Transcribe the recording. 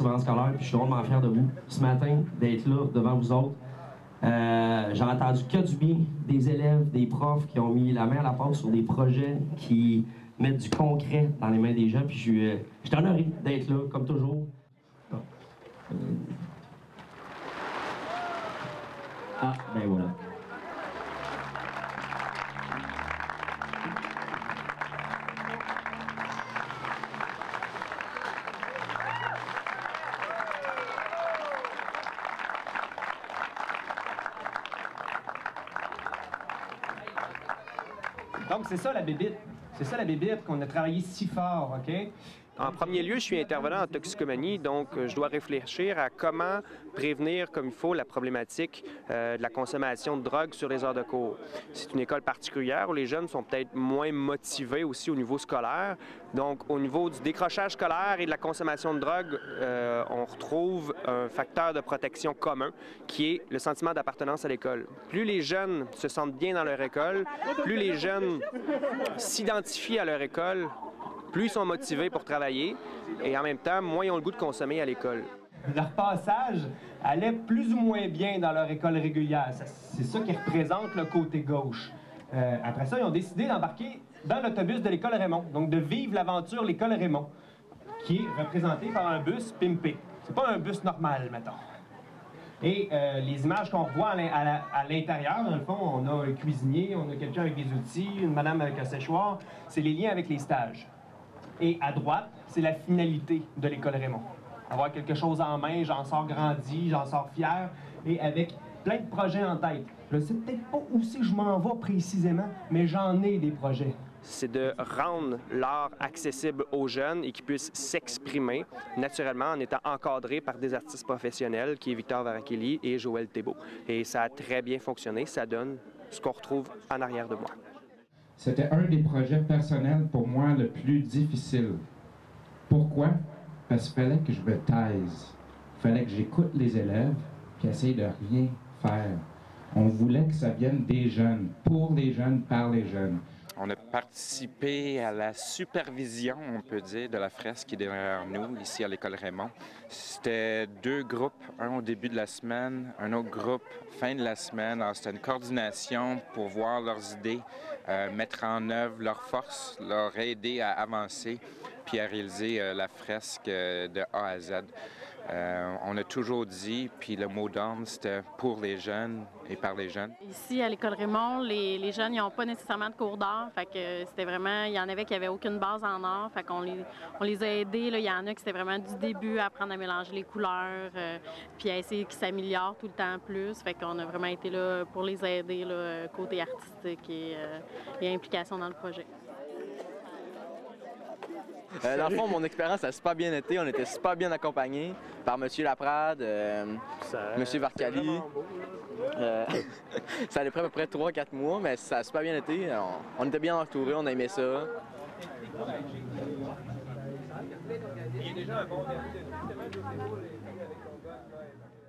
persévérance scolaire, puis je suis drôlement fier de vous ce matin d'être là devant vous autres. J'ai entendu que du bien des élèves, des profs qui ont mis la main à la pâte sur des projets qui mettent du concret dans les mains des gens, puis je suis honoré d'être là, comme toujours. Ah, ben voilà. Donc, c'est ça la bébite. C'est ça la bébite qu'on a travaillé si fort, OK? En premier lieu, je suis intervenant en toxicomanie, donc je dois réfléchir à comment prévenir comme il faut la problématique de la consommation de drogue sur les heures de cours. C'est une école particulière où les jeunes sont peut-être moins motivés aussi au niveau scolaire. Donc, au niveau du décrochage scolaire et de la consommation de drogue, on retrouve un facteur de protection commun qui est le sentiment d'appartenance à l'école. Plus les jeunes se sentent bien dans leur école, plus les jeunes s'identifient à leur école, plus ils sont motivés pour travailler et en même temps, moins ils ont le goût de consommer à l'école. Leur passage allait plus ou moins bien dans leur école régulière. C'est ça qui représente le côté gauche. Après ça, ils ont décidé d'embarquer dans l'autobus de l'école Raymond, donc de vivre l'aventure l'école Raymond, qui est représentée par un bus pimpé. C'est pas un bus normal, mettons. Et les images qu'on revoit à l'intérieur, dans le fond, on a un cuisinier, on a quelqu'un avec des outils, une madame avec un séchoir. C'est les liens avec les stages. Et à droite, c'est la finalité de l'école Raymond. Avoir quelque chose en main, j'en sors grandi, j'en sors fier, et avec plein de projets en tête. Je ne sais peut-être pas où c'est que je m'en vais précisément, mais j'en ai des projets. C'est de rendre l'art accessible aux jeunes et qu'ils puissent s'exprimer naturellement en étant encadrés par des artistes professionnels, qui est Victor Varakeli et Joël Thébault. Et ça a très bien fonctionné, ça donne ce qu'on retrouve en arrière de moi. C'était un des projets personnels pour moi le plus difficile. Pourquoi? Parce qu'il fallait que je me taise. Il fallait que j'écoute les élèves qui essayent de rien faire. On voulait que ça vienne des jeunes, pour les jeunes, par les jeunes. On a participé à la supervision, on peut dire, de la fresque qui est derrière nous, ici à l'École Raymond. C'était 2 groupes, un au début de la semaine, un autre groupe fin de la semaine. Alors, c'était une coordination pour voir leurs idées, mettre en œuvre leurs forces, leur aider à avancer, puis à réaliser la fresque de A à Z. On a toujours dit, puis le mot d'ordre, c'était pour les jeunes et par les jeunes. Ici, à l'École Raymond, les jeunes, ils n'ont pas nécessairement de cours d'art. Fait que c'était vraiment, il y en avait qui n'avaient aucune base en art. Fait qu'on les a aidés. Là. Il y en a qui c'était vraiment du début à apprendre à mélanger les couleurs, puis à essayer qu'ils s'améliorent tout le temps plus. Fait qu'on a vraiment été là pour les aider, là, côté artistique et implication dans le projet. Dans le fond, mon expérience a super bien été. On était super bien accompagnés par M. Laprade, M. Varakeli. Ça allait à peu près 3-4 mois, mais ça a super bien été. On était bien entourés, on aimait ça. Il y a déjà un bon